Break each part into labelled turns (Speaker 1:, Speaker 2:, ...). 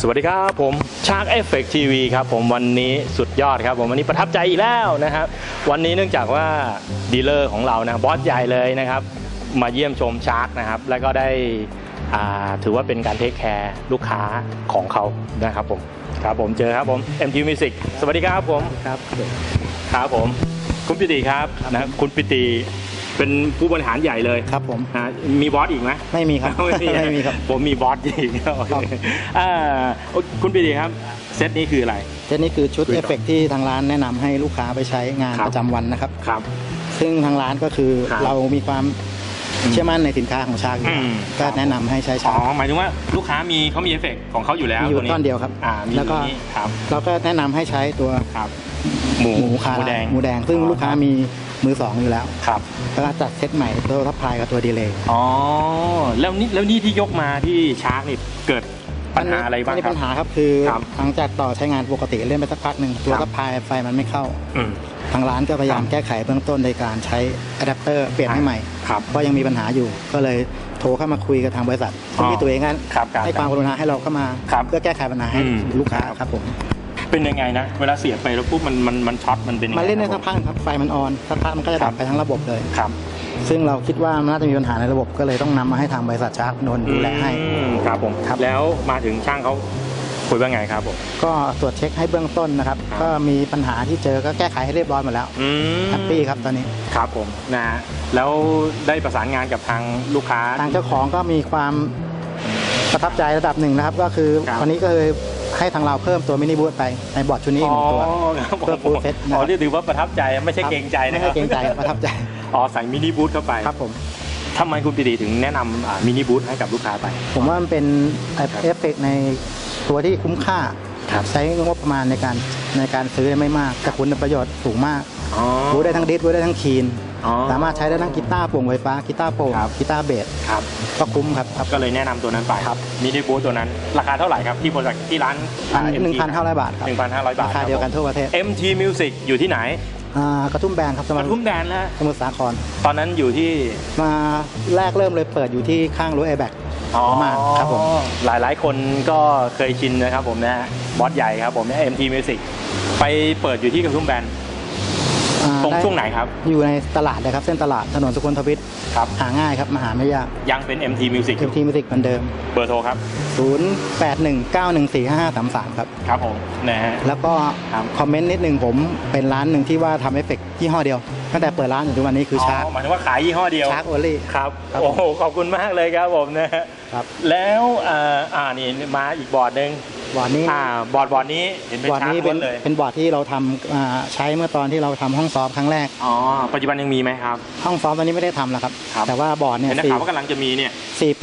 Speaker 1: สวัสดีครับผมชาร์กเอฟเฟกต์ทีวีครับผมวันนี้สุดยอดครับผมวันนี้ประทับใจอีกแล้วนะครับวันนี้เนื่องจากว่าดีลเลอร์ของเรานะบอสใหญ่เลยนะครับมาเยี่ยมชมชาร์กนะครับแล้วก็ได้ถือว่าเป็นการเทคแคร์ลูกค้าของเขานะครับผมเจอครับผม MT Music สวัสดีครับผมครับผมคุณปิติครับนะคุณปิติเป็นผู้บริหารใหญ่เลย
Speaker 2: ครับผม
Speaker 1: มีบอสอีกไหม
Speaker 2: ไม่มีครับไม่มีครับ
Speaker 1: ผมมีบอสอีกคุณปิติครับเซตนี้คืออะไร
Speaker 2: เซตนี้คือชุดเอฟเฟกต์ที่ทางร้านแนะนำให้ลูกค้าไปใช้งานประจำวันนะครับซึ่งทางร้านก็คือเรามีความเชื่อมั่นในสินค้าของชาร์กก็แนะนำให้ใช้ชาร์ก
Speaker 1: หมายถึงว่าลูกค้าเขามีเอฟเฟกต์ของเขาอยู่แล้ว
Speaker 2: มีอยู่ต้นเดียวครับแล้วก็เราก็แนะนำให้ใช้ตัวหมูคาราหมูแดงซึ่งลูกค้ามีมือสองอยู่แล้วแล้วก็จัดเซตใหม่ตัวทับพลายกับตัวดีเลย์
Speaker 1: แล้วนี่ที่ยกมาที่ชาร์กนี่เกิดปัญหาอะไรบ้างครับ
Speaker 2: ปัญหาครับคือหลังจากต่อใช้งานปกติเล่นไปสักพักหนึ่งตัวทับพลายไฟมันไม่เข้าทางร้านก็พยายามแก้ไขเบื้องต้นในการใช้อะแดปเตอร์เปลี่ยนให้ใหม่เพราะยังมีปัญหาอยู่ก็เลยโทรเข้ามาคุยกับทางบริษัทที่ตัวเองงั้นให้ความกรุณาให้เราเข้ามาเพื่อแก้ไขปัญหาให้ลูกค้าครับผม
Speaker 1: เป็นยังไงนะเวลาเสียบไปแล้วปุ๊บมันช็อตมันเป็นยังไง
Speaker 2: มันเล่นได้สักพักครับไฟมันออนสักพักมันก็จะดับไปทั้งระบบเลยซึ่งเราคิดว่ามันน่าจะมีปัญหาในระบบก็เลยต้องนำมาให้ทางบริษัทชาร์กนนดูแลให้
Speaker 1: ครับผมแล้วมาถึงช่างเขาคุยว่าไงครับผม
Speaker 2: ก็ตรวจเช็คให้เบื้องต้นนะครับก็มีปัญหาที่เจอก็แก้ไขให้เรียบร้อยหมดแล้วแฮปปี้ครับตอนนี้
Speaker 1: ครับผมนะแล้วได้ประสานงานกับทางลูกค้า
Speaker 2: ทางเจ้าของก็มีความประทับใจระดับหนึ่งนะครับก็คือวันนี้ก็เลยให้ทางเราเพิ่มตัวมินิบูธไปในบอร์ดชุดนี้หนึ่งตัว
Speaker 1: เพื่อฟูลเซตนะที่ถือว่าประทับใจไม่ใช่เกรงใจนะ
Speaker 2: ไม่ใช่เกรงใจประทับใจ
Speaker 1: ใส่มินิบูธเข้าไป
Speaker 2: ครับผม
Speaker 1: ทำไมคุณปิติถึงแนะนำมินิบูธให้กับลูกค้าไป
Speaker 2: ผมว่ามันเป็นเอฟเฟกต์ในตัวที่คุ้มค่าใช้งบประมาณในการซื้อไม่มากแต่คุณประโยชน์สูงมากรู้ได้ทั้งดิสรู้ได้ทั้งคีนสามารถใช้ได้ทั้งกีตาร์โปร่งไฟฟ้ากีตาร์โปร่งกีตาร์เบสก็คุ้มครับ
Speaker 1: ก็เลยแนะนำตัวนั้นไปมินิบูธตัวนั้นราคาเท่าไหร่ครับที่บริษัทที่ร้าน
Speaker 2: 1,500 บาทครับ
Speaker 1: 1,500 บาท
Speaker 2: ราคาเดียวกันทั่วประเทศ
Speaker 1: MT Music อยู่ที่ไหน
Speaker 2: กระทุ่มแบนครับ
Speaker 1: กระทุ่มแบนแล้ว
Speaker 2: สมุทรสาคร
Speaker 1: ตอนนั้นอยู่ที่
Speaker 2: มาแรกเริ่มเลยเปิดอยู่ที่ข้างรั้วแอร์แบ็กมาครับผม
Speaker 1: หลายคนก็เคยชินนะครับผมนะบอสใหญ่ครับผมเนี่ย MT Music ไปเปิดอยู่ที่กระทุ่มแบนตรงช่วงไหนครับ
Speaker 2: อยู่ในตลาดนะครับเส้นตลาดถนนสุขุมวิทครับหาง่ายครับมาหาไม่ยาก
Speaker 1: ยังเป็น MT Music
Speaker 2: เหมือนเดิม
Speaker 1: เบอร์โทรครับ
Speaker 2: 0819145533ครับ
Speaker 1: ผมนะฮะ
Speaker 2: แล้วก็คอมเมนต์นิดนึงผมเป็นร้านหนึ่งที่ว่าทำเอฟเฟกต์ยี่ห้อเดียวตั้งแต่เปิดร้านจนถึงวันนี้คือชาร์ก
Speaker 1: หมายถึงว่าขายยี่ห้อเดียว
Speaker 2: ชาร์กโอลี่
Speaker 1: ครับโอ้โหขอบคุณมากเลยครับผมนะครับแล้วนี่มาอีกบอร์ดนึง
Speaker 2: บอร์ดนี้
Speaker 1: บอร์ดนี้เห็นเป็นชาร์กเลย
Speaker 2: เป็นบอร์ดที่เราทำใช้เมื่อตอนที่เราทำห้องซ้อมครั้งแรก
Speaker 1: ปัจจุบันยังมีไหมครับ
Speaker 2: ห้องซ้อมตอนนี้ไม่ได้ทำแล้วครับแต่ว่าบอร์ดเนี่ย
Speaker 1: ข่าวว่ากำลังจะมีเนี่ย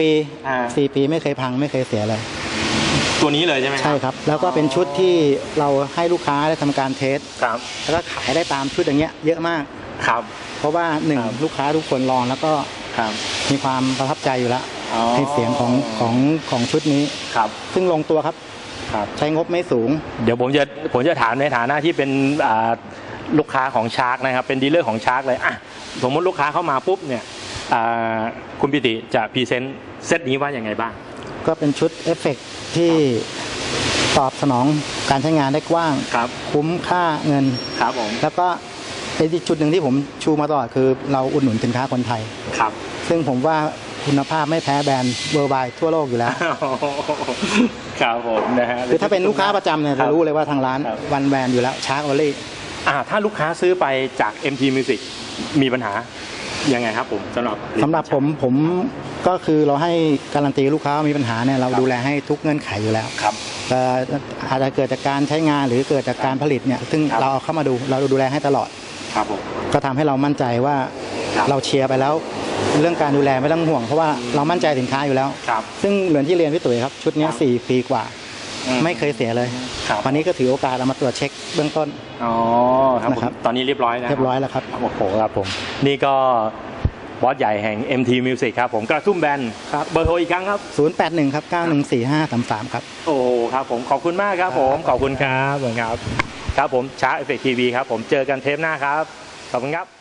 Speaker 2: 4 ปีไม่เคยพังไม่เคยเสียเลย
Speaker 1: ตัวนี้เลยใช่ไหม
Speaker 2: ใช่ครับแล้วก็เป็นชุดที่เราให้ลูกค้าได้ทำการเทสแล้วก็ขายได้ตามชุดอย่างเงี้ยเยอะมาก
Speaker 1: ครับ
Speaker 2: เพราะว่า1ลูกค้าทุกคนลองแล้วก็มีความประทับใจอยู่แล้วในเสียงของชุดนี้ซึ่งลงตัวครับใช้งบไม่สูง
Speaker 1: เดี๋ยวผมจะถามในฐานะที่เป็นลูกค้าของชาร์กนะครับเป็นดีลเลอร์ของชาร์กเลยสมมติลูกค้าเข้ามาปุ๊บเนี่ยคุณปิติจะพรีเซนต์เซตนี้ว่าอย่างไงบ้าง
Speaker 2: ก็เป็นชุดเอฟเฟกต์ที่ตอบสนองการใช้งานได้กว้างคุ้มค่าเงิน
Speaker 1: ครับผม
Speaker 2: แล้วก็เป็นอีกจุดหนึ่งที่ผมชูมาตลอดคือเราอุดหนุนสินค้าคนไทยซึ่งผมว่าคุณภาพไม่แพ้แบรนด์เวอร์ไวทั่วโลกอยู่แล้ว
Speaker 1: ครับผมนะฮะ
Speaker 2: คือถ้าเป็นลูกค้าประจำเนี่ยจะรู้เลยว่าทางร้านวันแบรนด์อยู่แล้วชาร์กโอลี่
Speaker 1: ถ้าลูกค้าซื้อไปจาก MT Music มีปัญหายังไงครับผมสำหรับ
Speaker 2: ผมก็คือเราให้การันตีลูกค้ามีปัญหาเนี่ยเราดูแลให้ทุกเงื่อนไขอยู่แล้วอาจจะเกิดจากการใช้งานหรือเกิดจากการผลิตเนี่ยซึ่งเราเอาเข้ามาเราดูแลให้ตลอดก็ทำให้เรามั่นใจว่าเราเชียร์ไปแล้วเรื่องการดูแลไม่ต้องห่วงเพราะว่าเรามั่นใจสินค้าอยู่แล้วซึ่งเหมือนที่เรียนพี่ตุ๋ยครับชุดนี้4 ปีกว่าไม่เคยเสียเลยวันนี้ก็ถือโอกาสเรามาตรวจเช็คเบื้องต้น
Speaker 1: ครับตอนนี้เรียบร้อยแล้ว
Speaker 2: ครับ
Speaker 1: โอ้โหครับผมนี่ก็บอสใหญ่แห่ง MT Music ครับผมกระทุ่มแบนเบอร์โทรอีกครั้งครับ
Speaker 2: 081ครับ914533ครับ
Speaker 1: โอ้ครับผมขอบคุณมากครับผมขอบคุณครับครับผมชาร์กเอฟเฟกต์ทีวีครับผมเจอกันเทปหน้าครับขอบคุณครับ